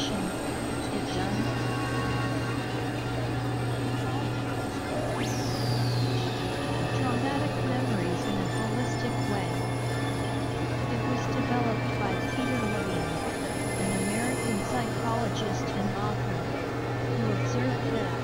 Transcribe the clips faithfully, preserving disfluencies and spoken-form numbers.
motion. It done? Traumatic memories in a holistic way. It was developed by Peter William, an American psychologist and author, who observed that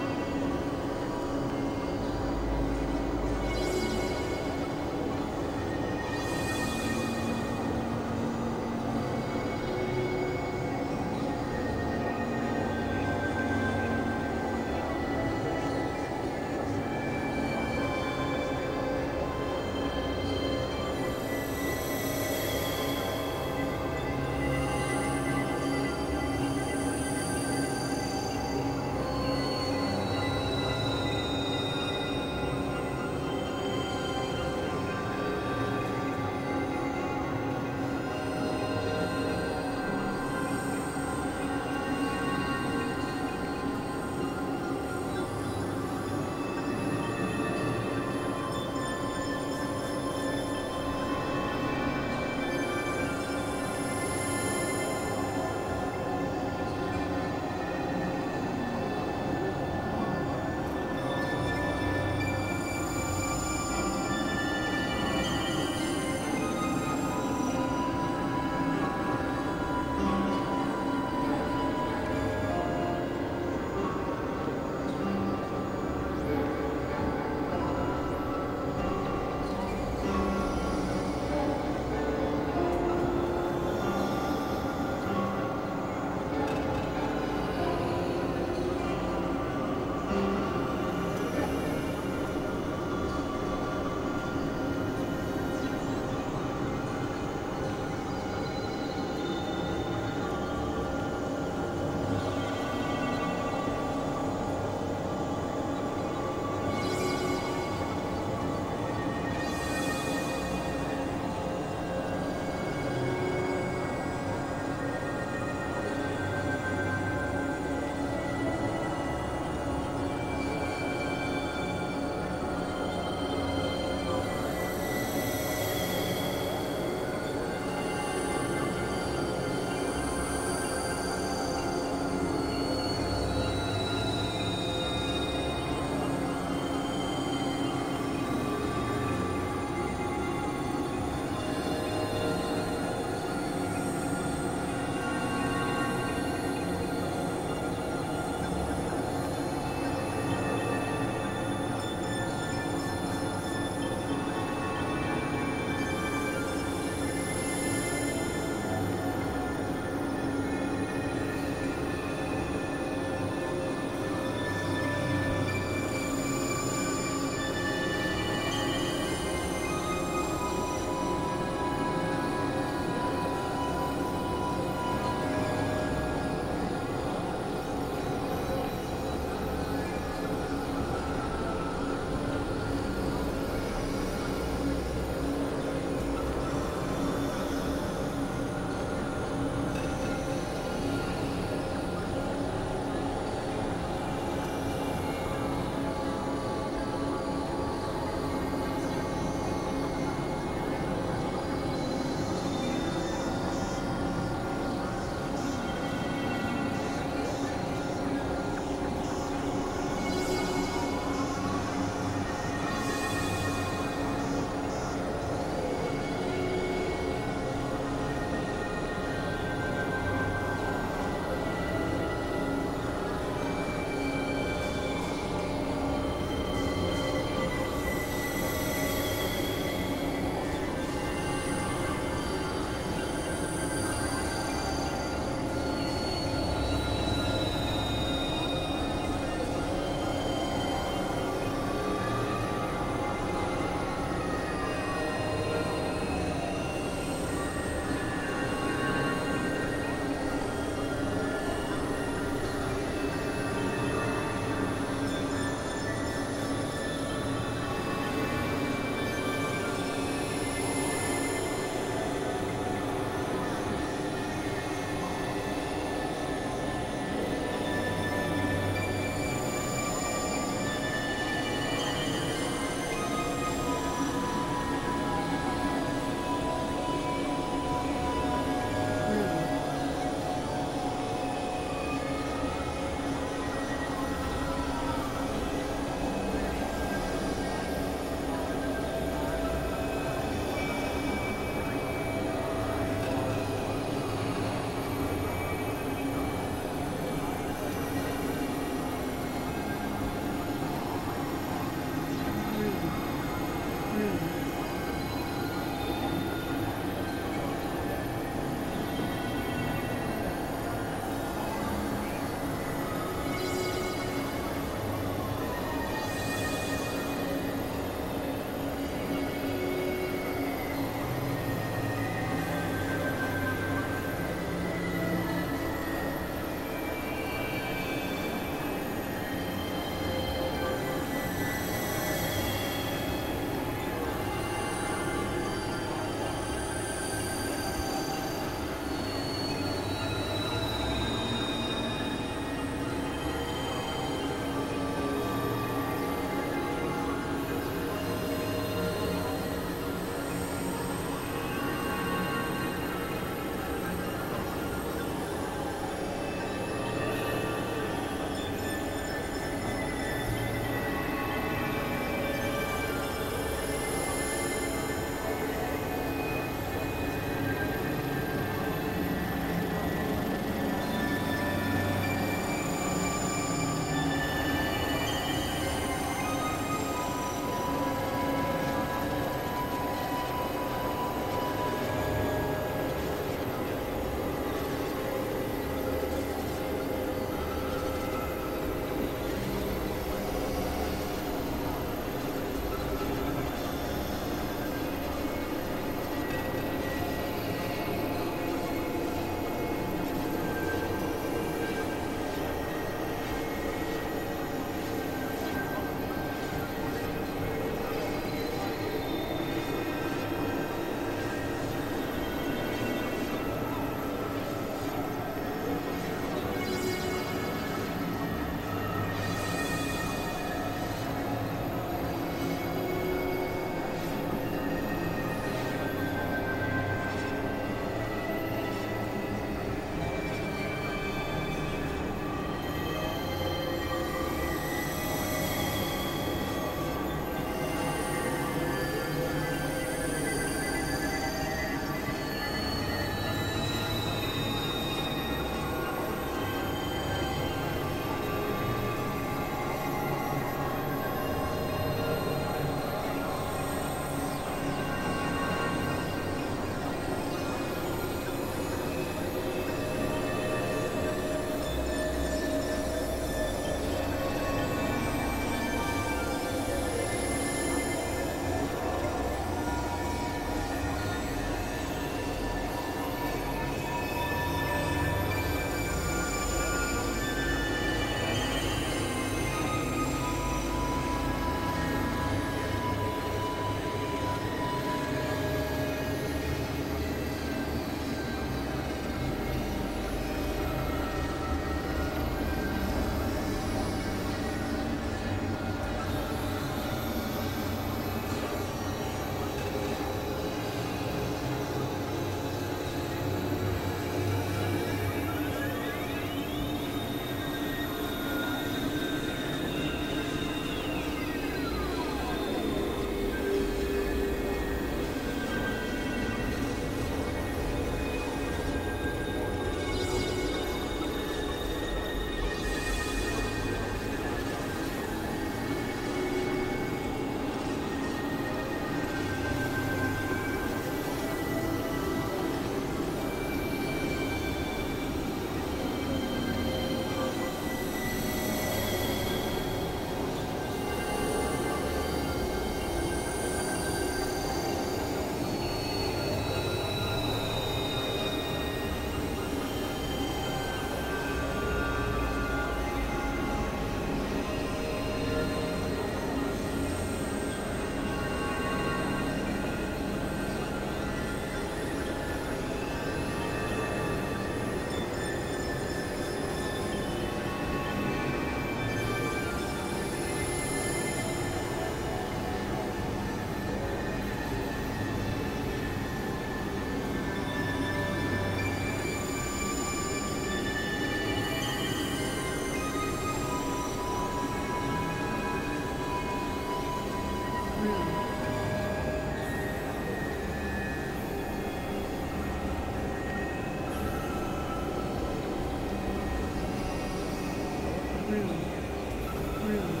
Rude. Rude.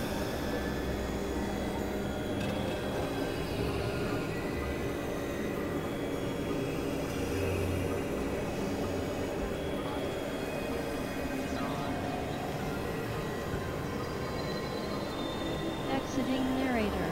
Exiting narrator.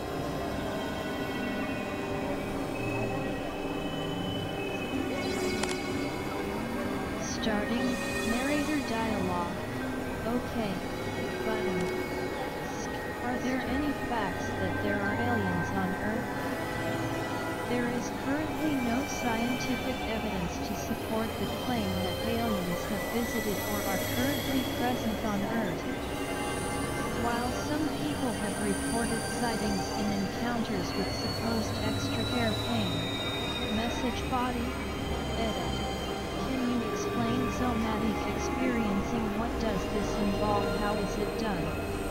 Starting narrator dialogue. Okay. Button. Are there any facts that there are aliens on Earth? There is currently no scientific evidence to support the claim that aliens have visited or are currently present on Earth. While some people have reported sightings in encounters with supposed extra-airplane, message body, edit. Can you explain somatic experiencing? What does this involve? How is it done?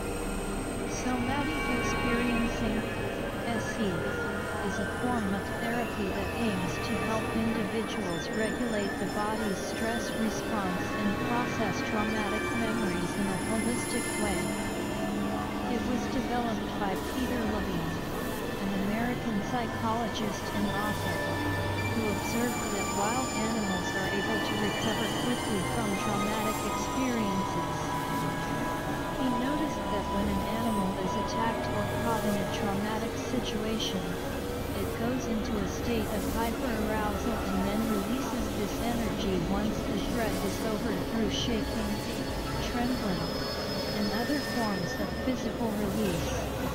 Somatic experiencing, S E, is a form of therapy that aims to help individuals regulate the body's stress response and process traumatic memories in a holistic way. It was developed by Peter Levine, an American psychologist and author, who observed that wild animals are able to recover quickly from traumatic experiences. He noticed that when an animal is attacked or caught in a traumatic situation, it goes into a state of hyperarousal and then releases this energy once the threat is over through shaking, trembling, and other forms of physical release.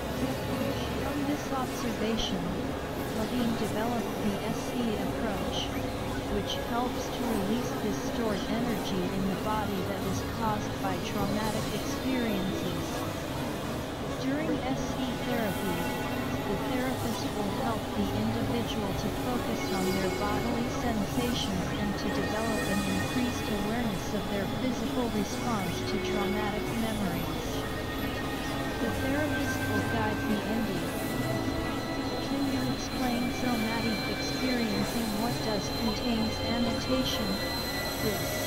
From this observation, Levine developed the S E approach, which helps to release this stored energy in the body that is caused by traumatic experiences. During S E therapy, the therapist will help the individual to focus on their bodily sensations and to develop an increased awareness of their physical response to traumatic memories. The therapist will guide the individual. Can you explain somatic experiencing? What does contains annotation? This.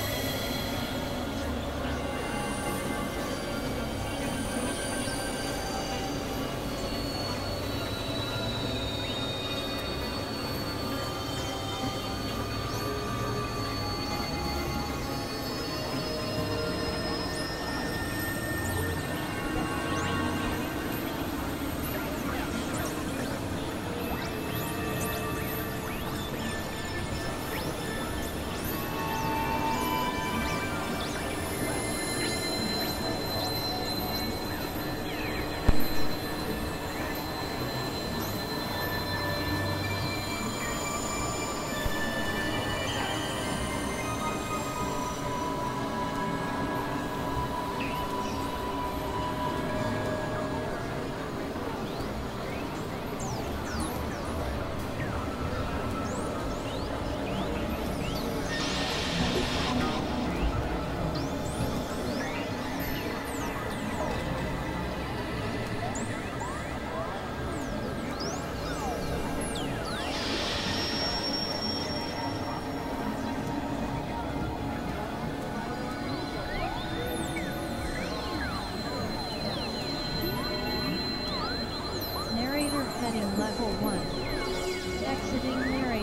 Heading level one. Exiting narrator.